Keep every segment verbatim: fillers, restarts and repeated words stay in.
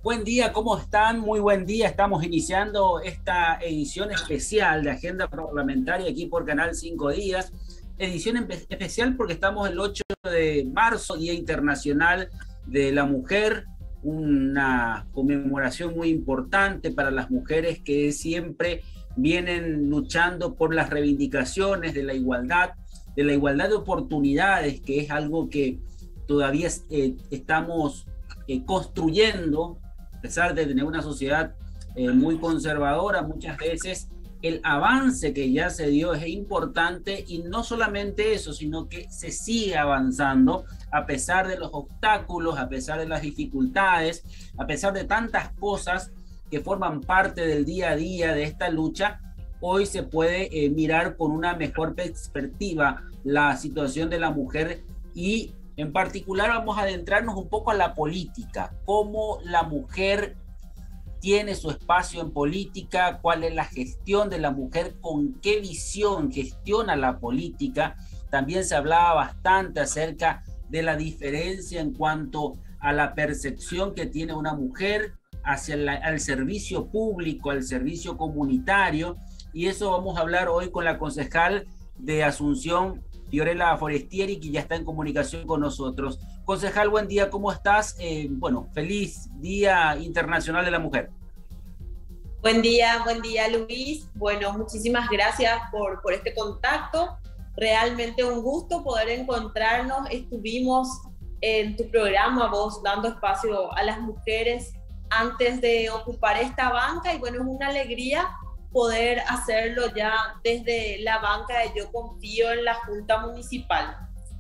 Buen día, ¿cómo están? Muy buen día. Estamos iniciando esta edición especial de Agenda Parlamentaria aquí por Canal cinco Días. Edición especial porque estamos el ocho de marzo, Día Internacional de la Mujer, una conmemoración muy importante para las mujeres que siempre vienen luchando por las reivindicaciones de la igualdad, de la igualdad de oportunidades, que es algo que todavía eh, estamos eh, construyendo. A pesar de tener una sociedad eh, muy conservadora, muchas veces el avance que ya se dio es importante, y no solamente eso, sino que se sigue avanzando a pesar de los obstáculos, a pesar de las dificultades, a pesar de tantas cosas que forman parte del día a día de esta lucha. Hoy se puede eh, mirar con una mejor perspectiva la situación de la mujer, y en particular vamos a adentrarnos un poco a la política, cómo la mujer tiene su espacio en política, cuál es la gestión de la mujer, con qué visión gestiona la política. También se hablaba bastante acerca de la diferencia en cuanto a la percepción que tiene una mujer hacia la, al servicio público, al servicio comunitario, y eso vamos a hablar hoy con la concejal de Asunción, Fiorella Forestieri, que ya está en comunicación con nosotros. Concejal, buen día, ¿cómo estás? Eh, bueno, feliz Día Internacional de la Mujer. Buen día, buen día, Luis. Bueno, muchísimas gracias por, por este contacto. Realmente un gusto poder encontrarnos. Estuvimos en tu programa, vos dando espacio a las mujeres antes de ocupar esta banca, y bueno, es una alegría poder hacerlo ya desde la banca de Yo Confío en la Junta Municipal.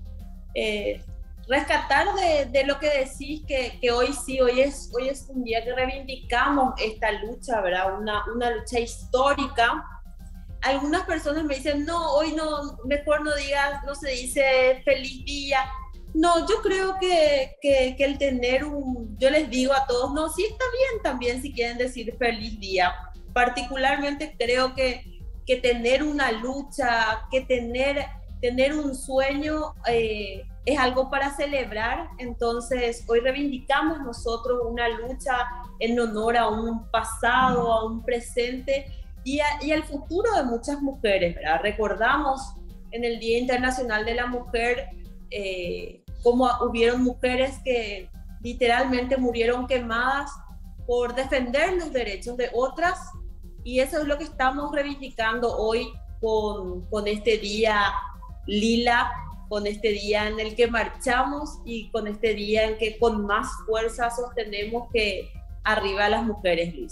Eh, rescatar de, de lo que decís, que, que hoy sí, hoy es, hoy es un día que reivindicamos esta lucha, ¿verdad? Una, una lucha histórica. Algunas personas me dicen, no, hoy no, mejor no digas, no se dice feliz día. No, yo creo que, que, que el tener un, yo les digo a todos, no, sí está bien también si quieren decir feliz día. Particularmente creo que, que tener una lucha, que tener, tener un sueño eh, es algo para celebrar. Entonces hoy reivindicamos nosotros una lucha en honor a un pasado, a un presente y, a, y al futuro de muchas mujeres, ¿verdad? Recordamos en el Día Internacional de la Mujer eh, cómo hubieron mujeres que literalmente murieron quemadas por defender los derechos de otras. Y eso es lo que estamos reivindicando hoy con, con este día lila, con este día en el que marchamos y con este día en que con más fuerza sostenemos que arriba las mujeres, Luis.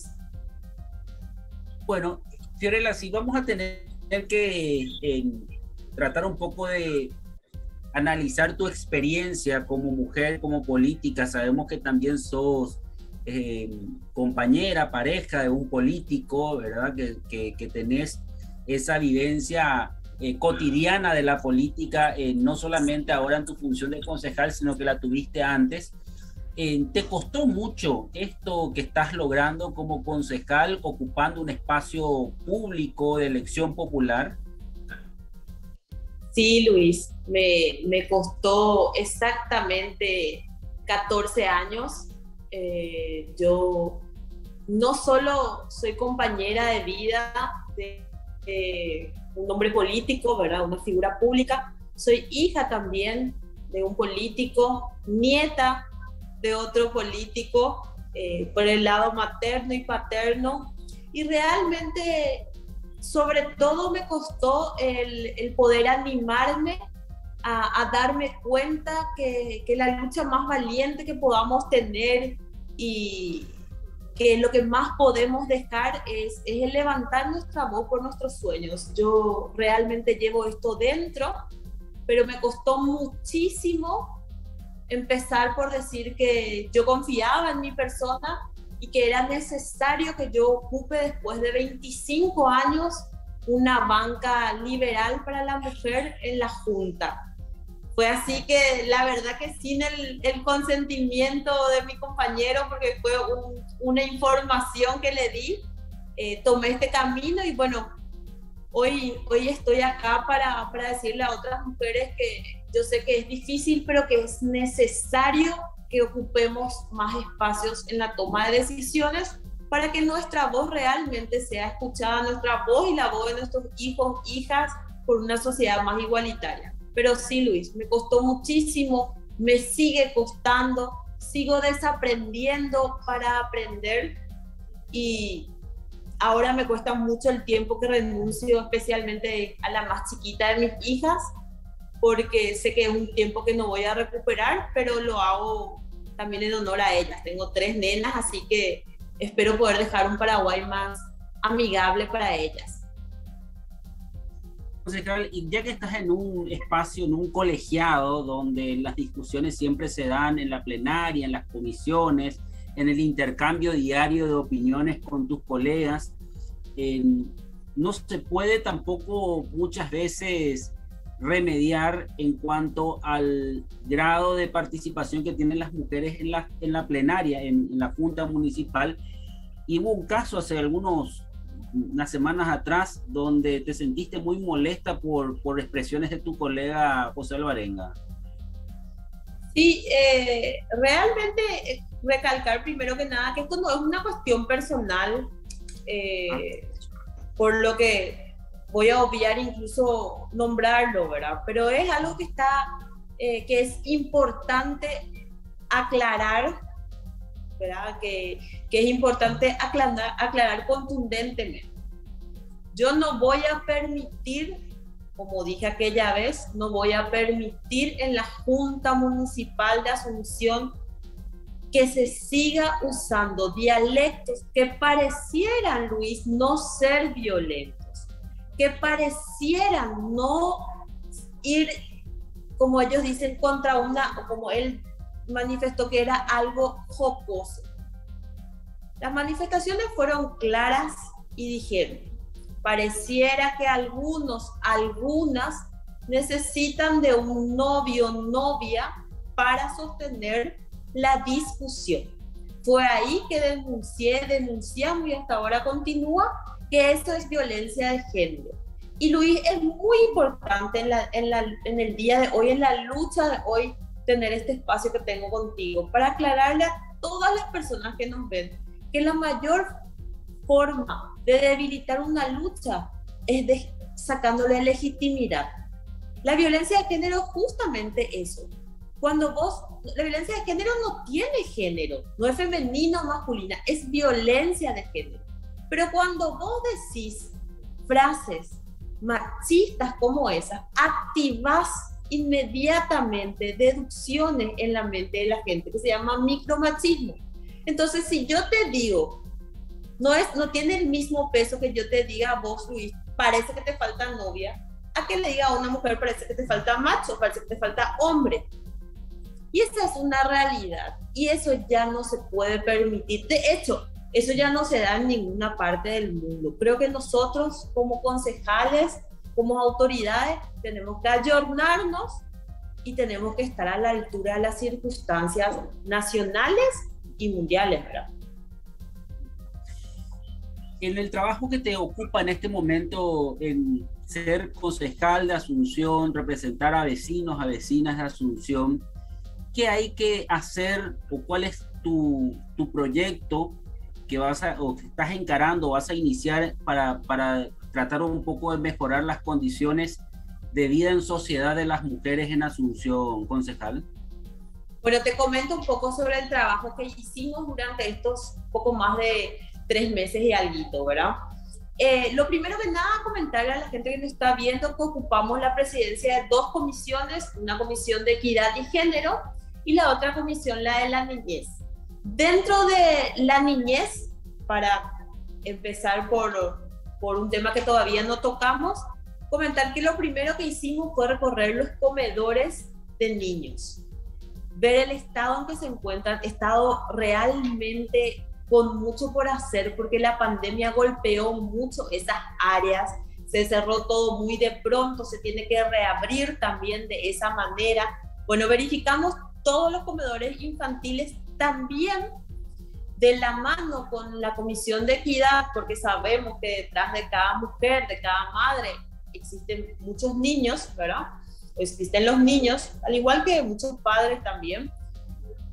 Bueno, Fiorella, si vamos a tener que eh, tratar un poco de analizar tu experiencia como mujer, como política. Sabemos que también sos Eh, compañera, pareja de un político, ¿verdad? Que, que, que tenés esa vivencia eh, cotidiana de la política, eh, no solamente ahora en tu función de concejal, sino que la tuviste antes. Eh, ¿Te costó mucho esto que estás logrando como concejal, ocupando un espacio público de elección popular? Sí, Luis, me, me costó exactamente catorce años. Eh, yo no solo soy compañera de vida de, de un hombre político, ¿verdad? Una figura pública, soy hija también de un político, nieta de otro político, eh, por el lado materno y paterno, y realmente sobre todo me costó el, el poder animarme A, a darme cuenta que, que la lucha más valiente que podamos tener y que lo que más podemos dejar es, es el levantar nuestra voz por nuestros sueños. Yo realmente llevo esto dentro, pero me costó muchísimo empezar por decir que yo confiaba en mi persona y que era necesario que yo ocupe después de veinticinco años una banca liberal para la mujer en la Junta. Fue así que la verdad que sin el, el consentimiento de mi compañero, porque fue un, una información que le di, eh, tomé este camino y bueno, hoy, hoy estoy acá para, para decirle a otras mujeres que yo sé que es difícil, pero que es necesario que ocupemos más espacios en la toma de decisiones para que nuestra voz realmente sea escuchada, nuestra voz y la voz de nuestros hijos, hijas, por una sociedad más igualitaria. Pero sí, Luis, me costó muchísimo, me sigue costando, sigo desaprendiendo para aprender y ahora me cuesta mucho el tiempo que renuncio, especialmente a la más chiquita de mis hijas, porque sé que es un tiempo que no voy a recuperar, pero lo hago también en honor a ellas. Tengo tres nenas, así que espero poder dejar un Paraguay más amigable para ellas. Concejal, y ya que estás en un espacio, en un colegiado, donde las discusiones siempre se dan en la plenaria, en las comisiones, en el intercambio diario de opiniones con tus colegas, eh, no se puede tampoco muchas veces remediar en cuanto al grado de participación que tienen las mujeres en la, en la plenaria, en, en la Junta Municipal. Y hubo un caso hace algunos unas semanas atrás donde te sentiste muy molesta por, por expresiones de tu colega José Alvarenga. Sí, eh, realmente recalcar primero que nada que esto no es una cuestión personal, eh, ah. por lo que voy a obviar incluso nombrarlo, ¿verdad? Pero es algo que está, eh, que es importante aclarar, ¿verdad? Que, que es importante aclarar, aclarar contundentemente. Yo no voy a permitir, como dije aquella vez, no voy a permitir en la Junta Municipal de Asunción que se siga usando dialectos que parecieran, Luis, no ser violentos, que parecieran no ir, como ellos dicen, contra una, o como él manifestó que era algo jocoso. Las manifestaciones fueron claras y dijeron, pareciera que algunos, algunas necesitan de un novio o novia para sostener la discusión. Fue ahí que denuncié, denunciamos y hasta ahora continúa que esto es violencia de género. Y Luis, es muy importante en, la, en, la, en el día de hoy, en la lucha de hoy, tener este espacio que tengo contigo para aclararle a todas las personas que nos ven que la mayor forma de debilitar una lucha es de, sacándole legitimidad. La violencia de género es justamente eso. Cuando vos, la violencia de género no tiene género, no es femenina o masculina, es violencia de género. Pero cuando vos decís frases machistas como esas, activás inmediatamente deducciones en la mente de la gente que se llama micromachismo. Entonces, si yo te digo, no, es, no tiene el mismo peso que yo te diga a vos, Luis, parece que te falta novia, a que le diga a una mujer, parece que te falta macho, parece que te falta hombre. Y esa es una realidad, y eso ya no se puede permitir. De hecho, eso ya no se da en ninguna parte del mundo. Creo que nosotros, como concejales, como autoridades, tenemos que ayornarnos y tenemos que estar a la altura de las circunstancias nacionales y mundiales, ¿verdad? En el trabajo que te ocupa en este momento, en ser concejal de Asunción, representar a vecinos, a vecinas de Asunción, ¿qué hay que hacer o cuál es tu, tu proyecto que vas a, o que estás encarando o vas a iniciar para, para tratar un poco de mejorar las condiciones de vida en sociedad de las mujeres en Asunción, concejal? Bueno, te comento un poco sobre el trabajo que hicimos durante estos poco más de tres meses y alguito, ¿verdad? Eh, lo primero que nada, comentarle a la gente que nos está viendo que ocupamos la presidencia de dos comisiones, una comisión de equidad y género y la otra comisión, la de la niñez. Dentro de la niñez, para empezar por, por un tema que todavía no tocamos, comentar que lo primero que hicimos fue recorrer los comedores de niños, ver el estado en que se encuentran, estado realmente con mucho por hacer, porque la pandemia golpeó mucho esas áreas, se cerró todo muy de pronto, se tiene que reabrir también de esa manera. Bueno, verificamos todos los comedores infantiles también de la mano con la Comisión de Equidad, porque sabemos que detrás de cada mujer, de cada madre, existen muchos niños, ¿verdad? Existen los niños, al igual que muchos padres también.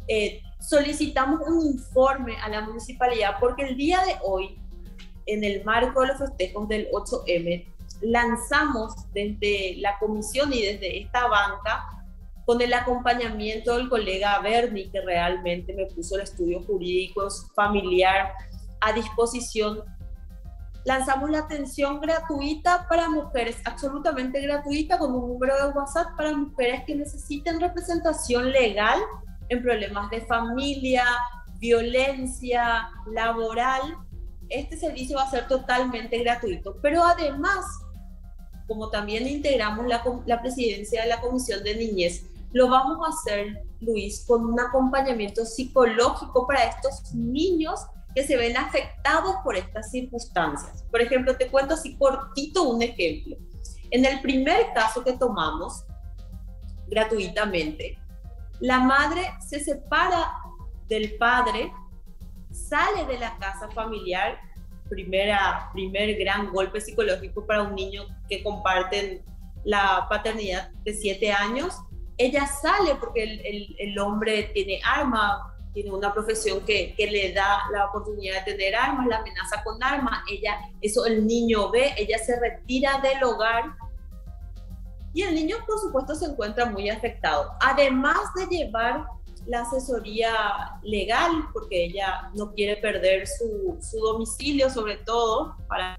eh, solicitamos un informe a la municipalidad porque el día de hoy, en el marco de los festejos del ocho eme, lanzamos desde la comisión y desde esta banca, con el acompañamiento del colega Bernie, que realmente me puso el estudio jurídico familiar a disposición, lanzamos la atención gratuita para mujeres, absolutamente gratuita, con un número de WhatsApp para mujeres que necesiten representación legal en problemas de familia, violencia laboral. Este servicio va a ser totalmente gratuito, pero además, como también integramos la, la presidencia de la Comisión de Niñez, lo vamos a hacer, Luis, con un acompañamiento psicológico para estos niños que se ven afectados por estas circunstancias. Por ejemplo, te cuento así cortito un ejemplo. En el primer caso que tomamos, gratuitamente, la madre se separa del padre, sale de la casa familiar, primera, primer gran golpe psicológico para un niño que comparten la paternidad de siete años. Ella sale porque el, el, el hombre tiene arma, tiene una profesión que, que le da la oportunidad de tener armas, la amenaza con armas. Ella, eso el niño ve, ella se retira del hogar y el niño, por supuesto, se encuentra muy afectado. Además de llevar la asesoría legal, porque ella no quiere perder su, su domicilio, sobre todo para...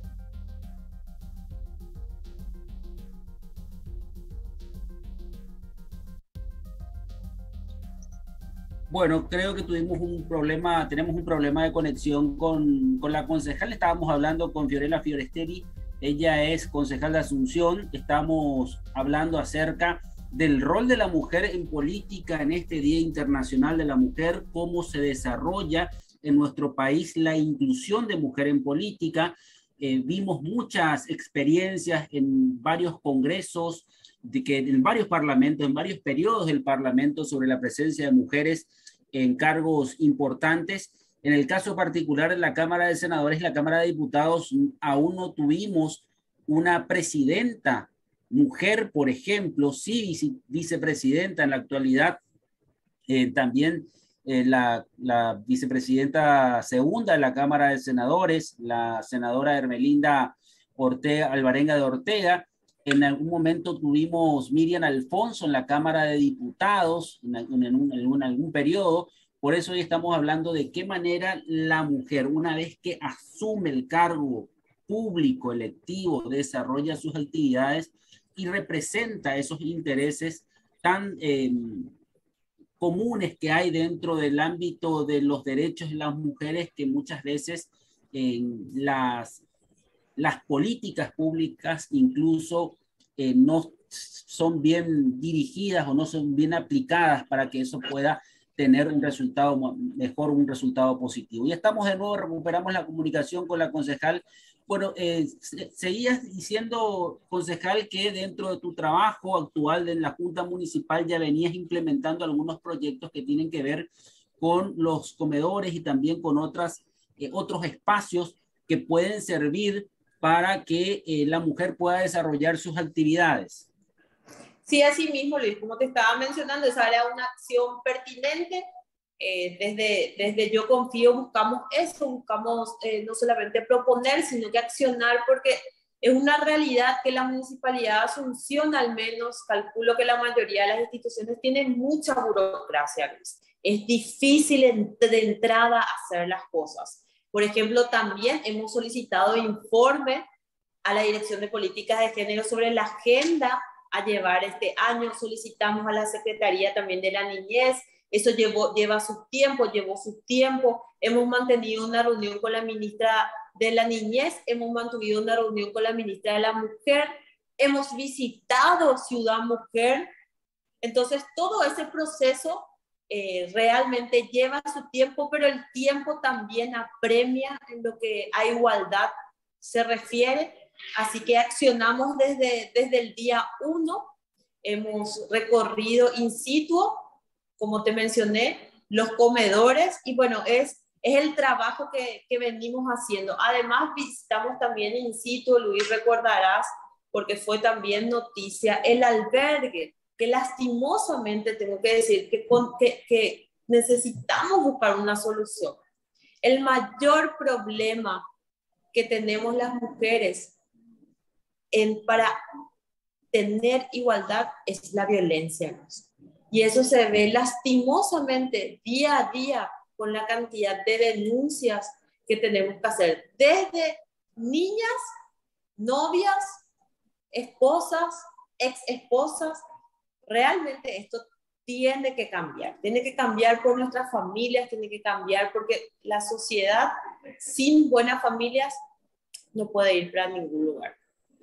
Bueno, creo que tuvimos un problema, tenemos un problema de conexión con, con la concejal. Estábamos hablando con Fiorella Fioresteri, ella es concejal de Asunción. Estamos hablando acerca del rol de la mujer en política en este Día Internacional de la Mujer, cómo se desarrolla en nuestro país la inclusión de mujer en política. Eh, vimos muchas experiencias en varios congresos, de que en varios parlamentos, en varios periodos del parlamento sobre la presencia de mujeres en cargos importantes. En el caso particular de la Cámara de Senadores y la Cámara de Diputados, aún no tuvimos una presidenta mujer, por ejemplo, sí vice, vicepresidenta en la actualidad, eh, también eh, la, la vicepresidenta segunda de la Cámara de Senadores, la senadora Hermelinda Ortega, Alvarenga de Ortega. En algún momento tuvimos Miriam Alfonso en la Cámara de Diputados, en, en, un, en algún periodo. Por eso hoy estamos hablando de qué manera la mujer, una vez que asume el cargo público, electivo, desarrolla sus actividades y representa esos intereses tan eh, comunes que hay dentro del ámbito de los derechos de las mujeres, que muchas veces eh, las, las políticas públicas incluso eh, no son bien dirigidas o no son bien aplicadas para que eso pueda tener un resultado mejor, un resultado positivo. Y estamos de nuevo, recuperamos la comunicación con la concejal. Bueno, eh, seguías diciendo, concejal, que dentro de tu trabajo actual en la Junta Municipal ya venías implementando algunos proyectos que tienen que ver con los comedores y también con otras, eh, otros espacios que pueden servir para que eh, la mujer pueda desarrollar sus actividades. Sí, así mismo, Luis, como te estaba mencionando, esa era una acción pertinente. Eh, desde, desde Yo Confío buscamos eso, buscamos eh, no solamente proponer, sino que accionar, porque es una realidad que la Municipalidad de Asunción, al menos, calculo que la mayoría de las instituciones tienen mucha burocracia, Luis. Es difícil en, de entrada hacer las cosas. Por ejemplo, también hemos solicitado informe a la Dirección de Políticas de Género sobre la agenda a llevar este año. Solicitamos a la Secretaría también de la Niñez. Eso llevó, lleva su tiempo, llevó su tiempo. Hemos mantenido una reunión con la ministra de la Niñez, hemos mantenido una reunión con la ministra de la Mujer, hemos visitado Ciudad Mujer. Entonces, todo ese proceso eh, realmente lleva su tiempo, pero el tiempo también apremia en lo que a igualdad se refiere. Así que accionamos desde, desde el día uno. Hemos recorrido in situ, como te mencioné, los comedores, y bueno, es, es el trabajo que, que venimos haciendo. Además, visitamos también in situ, Luis, recordarás, porque fue también noticia, el albergue, que lastimosamente tengo que decir que, con, que, que necesitamos buscar una solución. El mayor problema que tenemos las mujeres en, para tener igualdad es la violencia, ¿no? Y eso se ve lastimosamente día a día con la cantidad de denuncias que tenemos que hacer, desde niñas, novias, esposas, ex esposas. Realmente esto tiene que cambiar, tiene que cambiar por nuestras familias, tiene que cambiar porque la sociedad sin buenas familias no puede ir para ningún lugar.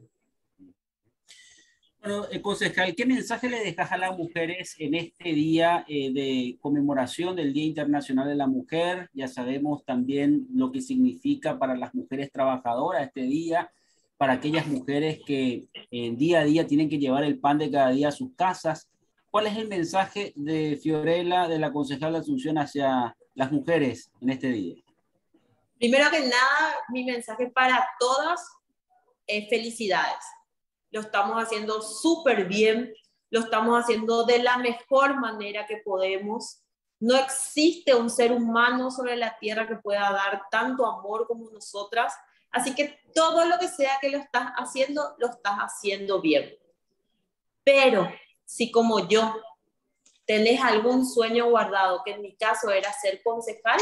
Bueno, eh, concejal, ¿qué mensaje le dejas a las mujeres en este día eh, de conmemoración del Día Internacional de la Mujer? Ya sabemos también lo que significa para las mujeres trabajadoras este día, para aquellas mujeres que eh, día a día tienen que llevar el pan de cada día a sus casas. ¿Cuál es el mensaje de Fiorella, de la concejal de Asunción, hacia las mujeres en este día? Primero que nada, mi mensaje para todas es felicidades. Lo estamos haciendo súper bien, lo estamos haciendo de la mejor manera que podemos. No existe un ser humano sobre la tierra que pueda dar tanto amor como nosotras. Así que todo lo que sea que lo estás haciendo, lo estás haciendo bien. Pero si como yo tenés algún sueño guardado, que en mi caso era ser concejal,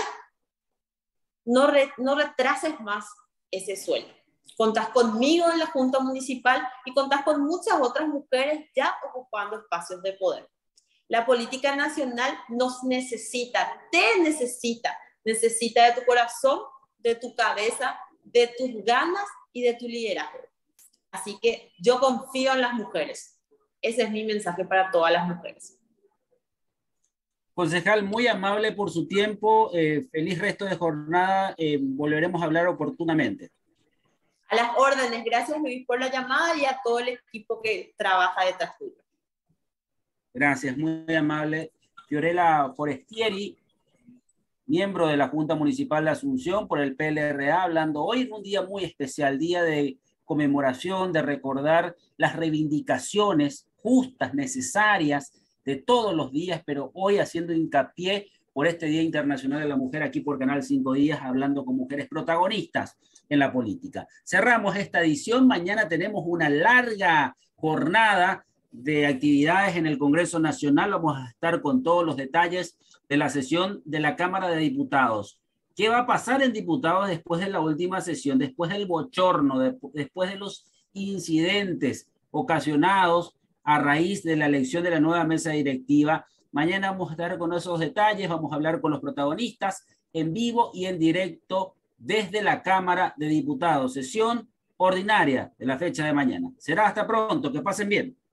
no, re, no retrases más ese sueño. Contás conmigo en la Junta Municipal y contás con muchas otras mujeres ya ocupando espacios de poder. La política nacional nos necesita, te necesita, necesita de tu corazón, de tu cabeza, de tus ganas y de tu liderazgo. Así que yo confío en las mujeres. Ese es mi mensaje para todas las mujeres. Concejal, muy amable por su tiempo. Eh, feliz resto de jornada. Eh, volveremos a hablar oportunamente. A las órdenes. Gracias, Luis, por la llamada y a todo el equipo que trabaja detrás tuyo. Gracias, muy amable. Fiorella Forestieri, miembro de la Junta Municipal de Asunción por el P L R A, hablando hoy en un día muy especial, día de conmemoración, de recordar las reivindicaciones justas, necesarias de todos los días, pero hoy haciendo hincapié por este Día Internacional de la Mujer aquí por Canal cinco Días, hablando con mujeres protagonistas en la política. Cerramos esta edición. Mañana tenemos una larga jornada de actividades en el Congreso Nacional. Vamos a estar con todos los detalles de la sesión de la Cámara de Diputados. ¿Qué va a pasar en diputados después de la última sesión, después del bochorno, de, después de los incidentes ocasionados a raíz de la elección de la nueva mesa directiva? Mañana vamos a estar con esos detalles, vamos a hablar con los protagonistas en vivo y en directo desde la Cámara de Diputados. Sesión ordinaria de la fecha de mañana. Será hasta pronto, que pasen bien.